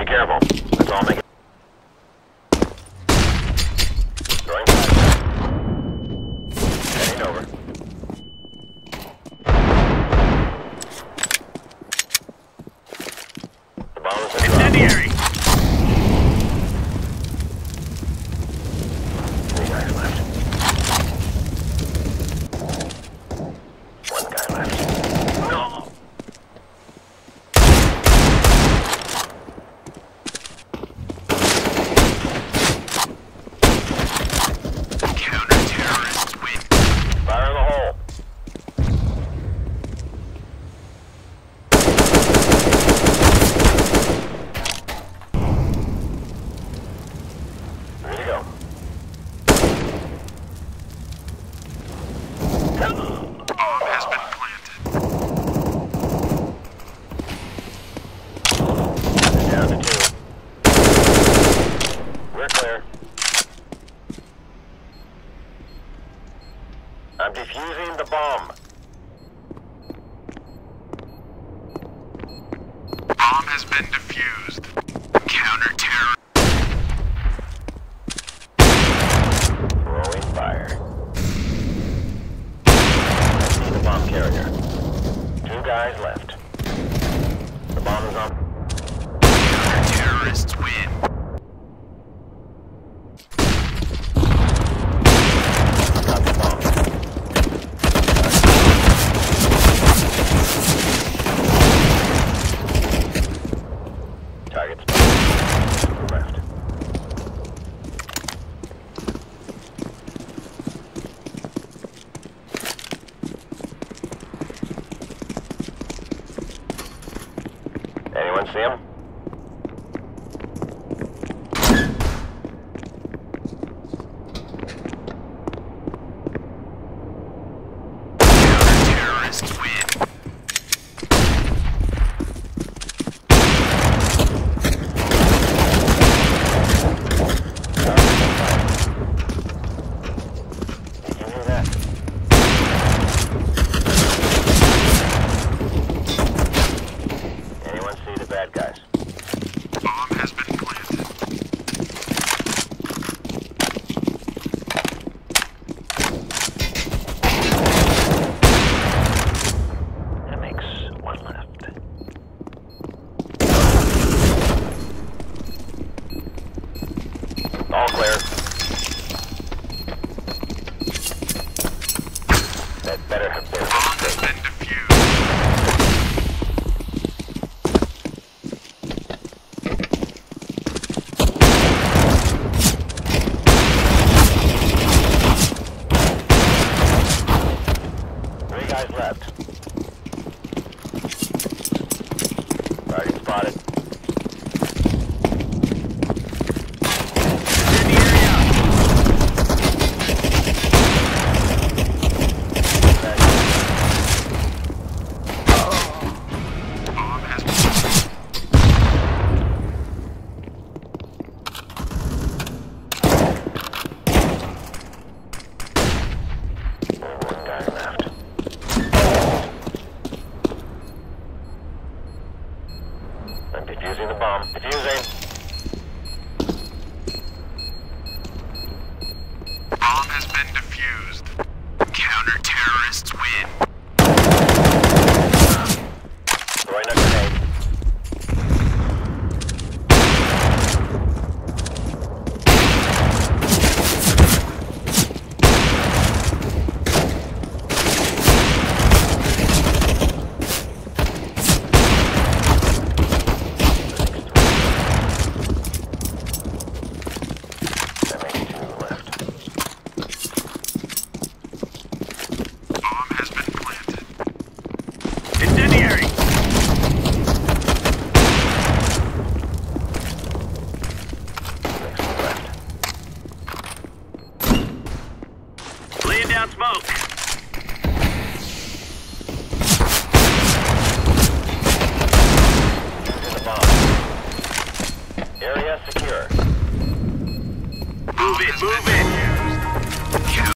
Be careful. Let's all make it. Throwing fire. Heading over. The bomb is in Incendiary! Three guys left. One guy left. No! Counter-terrorists win. Fire in the hole. Ready to go. Bomb has been planted. Down to 2. We're clear. I'm defusing the bomb. Bomb has been defused. Counter-terror. Throwing fire. I see the bomb carrier. 2 guys left. The bomb is on. Counter-terrorists win. Got the bomb. Target spotted. Left. Anyone see him? Counter-terrorists win. Did you hear that? Anyone see the bad guys? Bomb has been planted. That makes 1 left. All clear. That better have been a Bomb has mistake. been defused. Three guys left. Target spotted. Bomb has been One guy left. I'm defusing the bomb. Defusing. Bomb has been defused. Counter-terrorists win. Throwing a grenade. That makes 2 left. Bomb has been planted. Incendiary! 6 left. Laying down smoke.